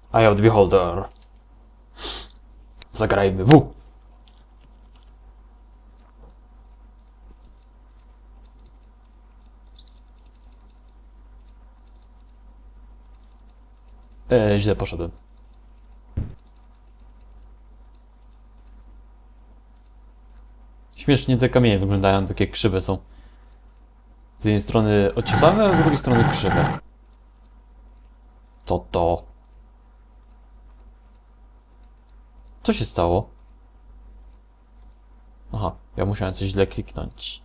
Eye of the Beholder. Zagrajmy W. Źle poszedłem. Śmiesznie te kamienie wyglądają, takie krzywe są. Z jednej strony ociosane, a z drugiej strony krzywe. To. Co się stało? Aha, ja musiałem coś źle kliknąć.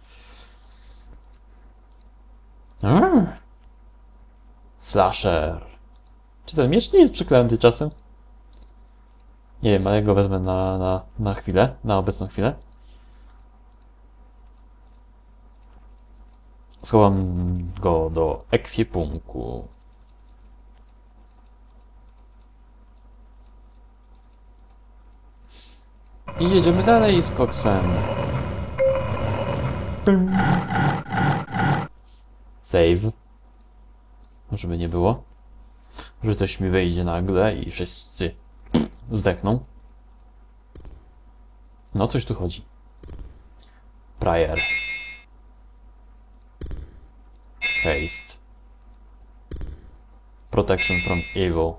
Slasher. Czy ten miecz nie jest przeklęty czasem? Nie wiem, ale ja go wezmę na chwilę, na obecną chwilę. Schowam go do ekwipunku. I jedziemy dalej z koksem. Save. Żeby nie było. Że coś mi wyjdzie nagle i wszyscy zdechną. No coś tu chodzi. Prior. Haste. Protection from evil.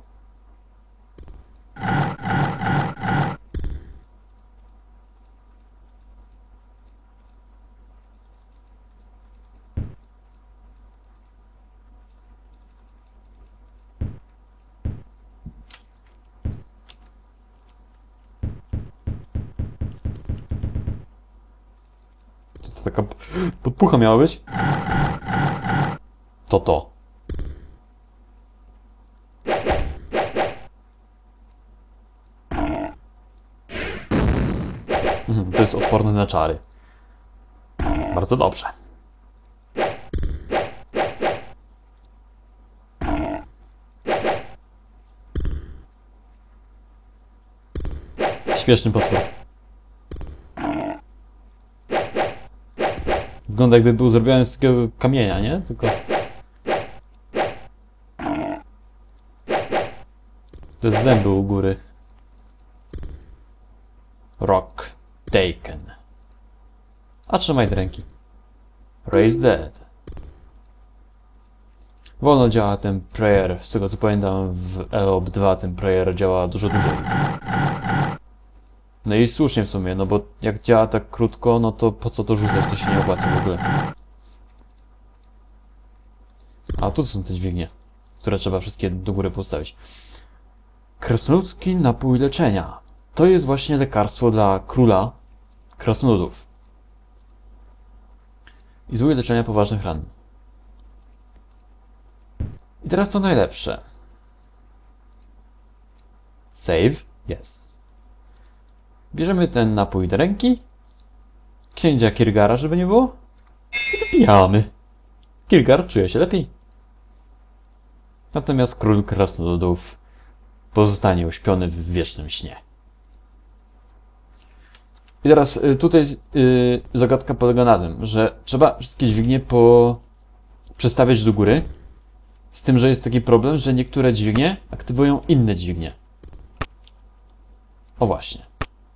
To taka podpucha miała być? To. To jest odporne na czary. Bardzo dobrze. Śmieszny potwór. Wygląda jakby był zrobiony z takiego kamienia, nie? Tylko... te zęby u góry. Rock taken. A trzymaj te ręki. Raise dead. Wolno działa ten prayer. Z tego co pamiętam w EOB 2 ten prayer działa dużo dłużej. No i słusznie w sumie, no bo jak działa tak krótko, no to po co to rzucać, to się nie opłaca w ogóle. A tu są te dźwignie, które trzeba wszystkie do góry postawić. Krasnoludzki napój leczenia. To jest właśnie lekarstwo dla króla krasnoludów. I zły leczenia poważnych ran. I teraz to najlepsze. Save? Yes. Bierzemy ten napój do ręki. Księcia Kirgara, żeby nie było. I wypijamy. Kirgar czuje się lepiej. Natomiast król krasnoludów pozostanie uśpiony w wiecznym śnie. I teraz tutaj zagadka polega na tym, że trzeba wszystkie dźwignie przestawiać do góry. Z tym, że jest taki problem, że niektóre dźwignie aktywują inne dźwignie. O właśnie.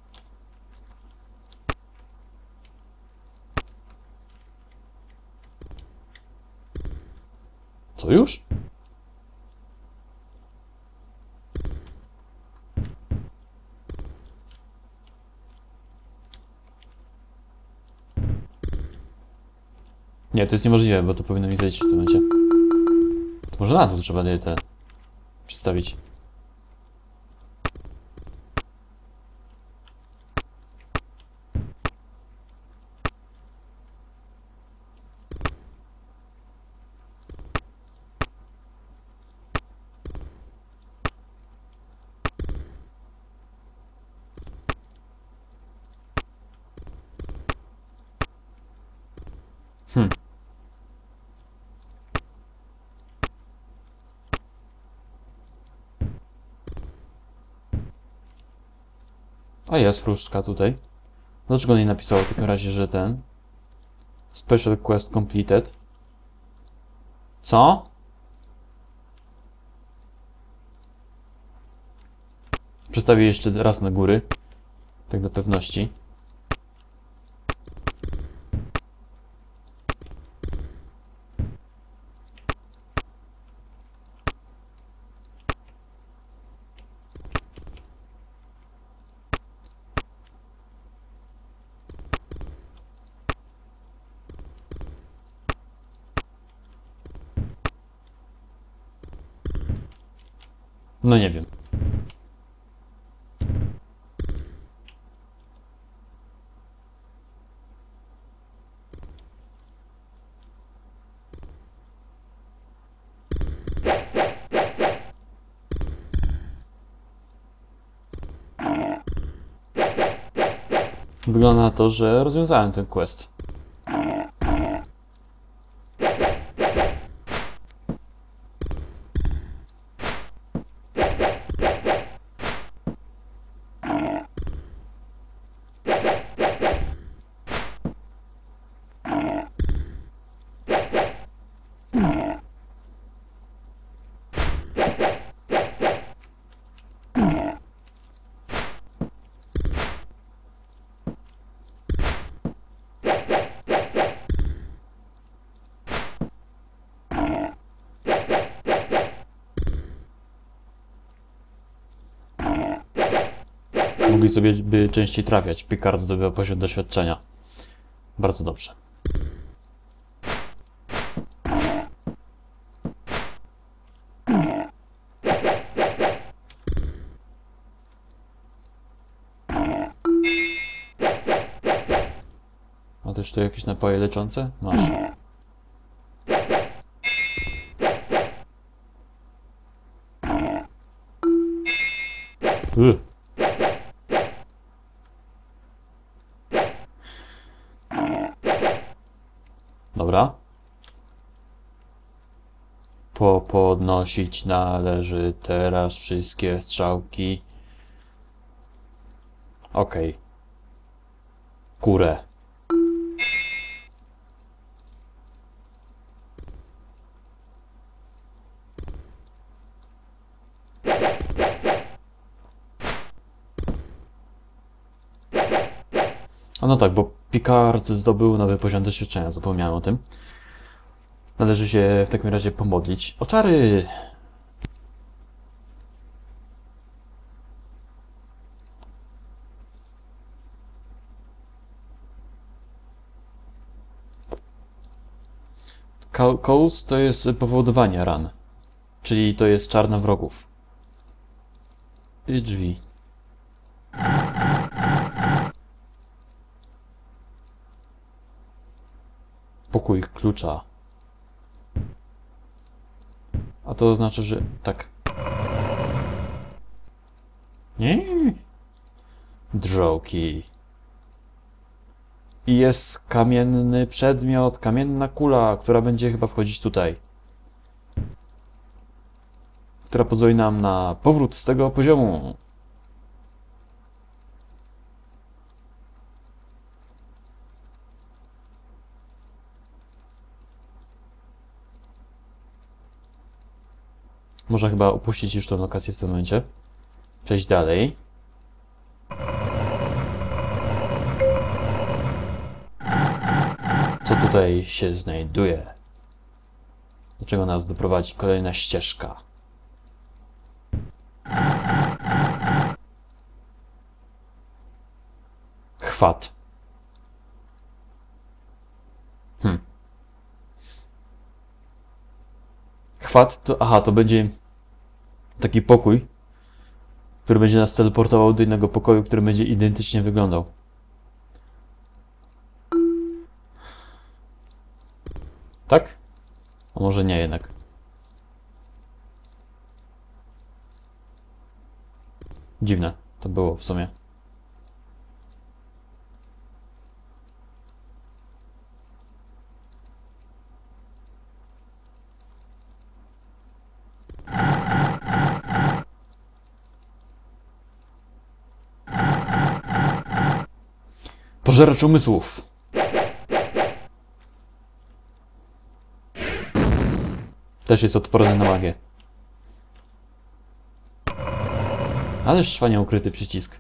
Co już? Nie, to jest niemożliwe, bo to powinno mi zejść w tym momencie. To może na dół trzeba te przedstawić. A jest różdżka tutaj. Dlaczego nie napisało w takim razie, że ten... Special quest completed. Co? Przestawię jeszcze raz na góry. Tak do pewności. No nie wiem. Wygląda na to, że rozwiązałem ten quest. Mogli sobie by częściej trafiać. Picard zdobywa poziom doświadczenia. Bardzo dobrze. A też tu jakieś napoje leczące? Masz. Dobra. Podnosić należy teraz wszystkie strzałki. Okej. Kurę. A no tak, bo Picard zdobył nowy poziom doświadczenia, zapomniałem o tym. Należy się w takim razie pomodlić o czary. Chaos to jest powodowanie ran, czyli to jest czar na wrogów. I drzwi. Pokój klucza. A to oznacza, że tak. Nie. Drogi. I jest kamienny przedmiot, kamienna kula, która będzie chyba wchodzić tutaj. Która pozwoli nam na powrót z tego poziomu. Można chyba opuścić już tę lokację w tym momencie. Przejść dalej. Co tutaj się znajduje? Do czego nas doprowadzi kolejna ścieżka? Chwat. Chwat to... Aha, to będzie taki pokój, który będzie nas teleportował do innego pokoju, który będzie identycznie wyglądał. Tak? A może nie jednak. Dziwne to było w sumie. Pożeracz umysłów. Też jest odporny na magię. Ależ szwanie ukryty przycisk.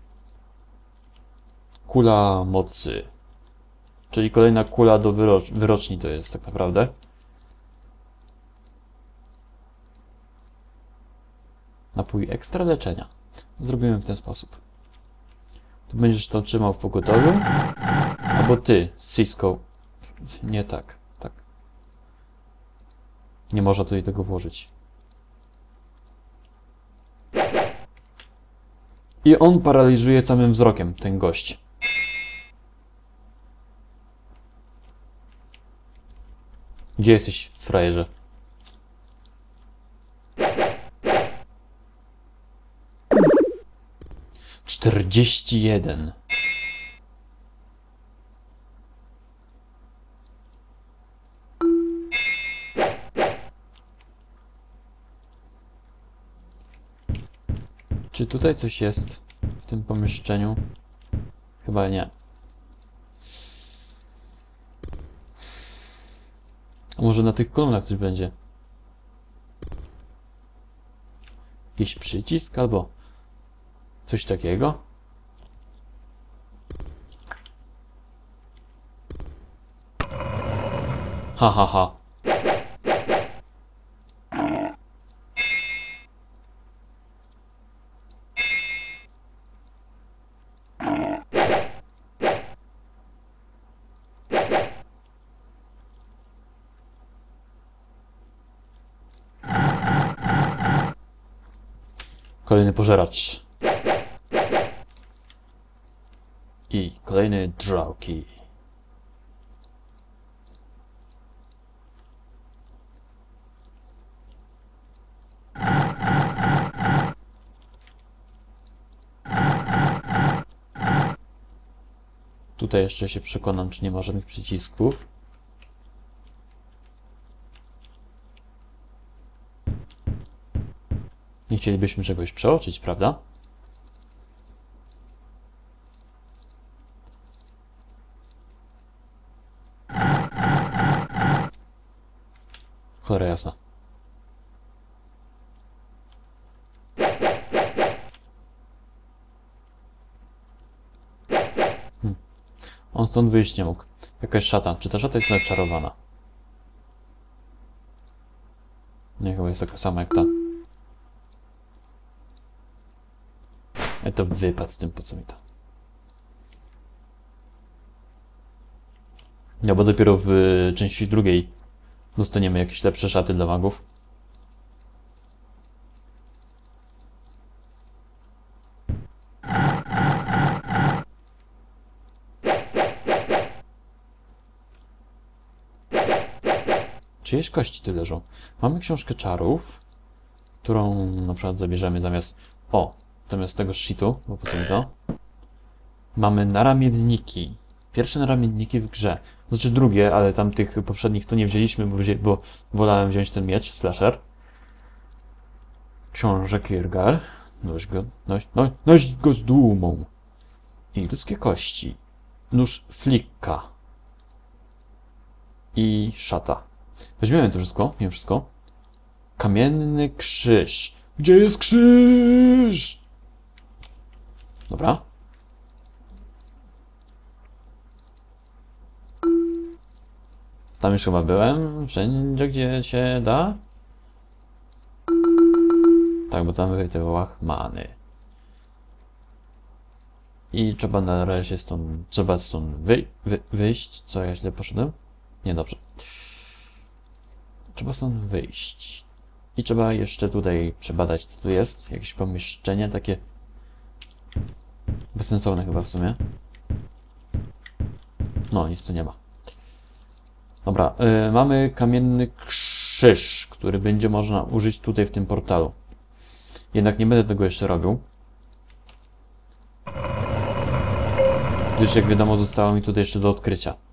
Kula mocy. Czyli kolejna kula do wyroczni to jest tak naprawdę. Napój ekstra leczenia. Zrobimy w ten sposób. Tu będziesz to trzymał w pogotowiu. Albo ty, Cisco. Nie tak, tak. Nie można tutaj tego włożyć. I on paraliżuje samym wzrokiem, ten gość. Gdzie jesteś, frajerze? Czterdzieści jeden. Czy tutaj coś jest w tym pomieszczeniu? Chyba nie. A może na tych kolumnach coś będzie? Jakiś przycisk albo coś takiego? Ha ha ha. Kolejny pożeracz. I kolejny draw key. Tutaj jeszcze się przekonam, czy nie ma żadnych przycisków. Nie chcielibyśmy czegoś przeoczyć, prawda? Cholera jasna. On stąd wyjść nie mógł. Jakaś szata. Czy ta szata jest zaczarowana? Nie, chyba jest taka sama jak ta. To wypadł z tym, po co mi to? No bo dopiero w części drugiej dostaniemy jakieś lepsze szaty dla magów. Czyjeś kości tu leżą? Mamy książkę czarów, którą na przykład zabierzemy zamiast... O! Zamiast tego shitu, bo po co mi to? Mamy naramienniki. Pierwsze naramienniki w grze. Znaczy drugie, ale tam tych poprzednich to nie wzięliśmy, bo wolałem wziąć ten miecz, slasher. Książę Kirgar. Noś go z dumą. I ludzkie kości. Nóż flikka. I szata. Weźmiemy to wszystko, mimo wszystko. Kamienny krzyż. Gdzie jest krzyż? Dobra. Tam już chyba byłem. Wszędzie, gdzie się da. Tak, bo tam były te łachmany. I trzeba na razie stąd... Trzeba stąd wyjść. Co, ja źle poszedłem? Nie, dobrze. Trzeba stąd wyjść. I trzeba jeszcze tutaj przebadać, co tu jest. Jakieś pomieszczenie takie... bezsensowne chyba w sumie. No, nic tu nie ma. Dobra, mamy kamienny krzyż, który będzie można użyć tutaj w tym portalu. Jednak nie będę tego jeszcze robił. Gdyż jak wiadomo zostało mi tutaj jeszcze do odkrycia.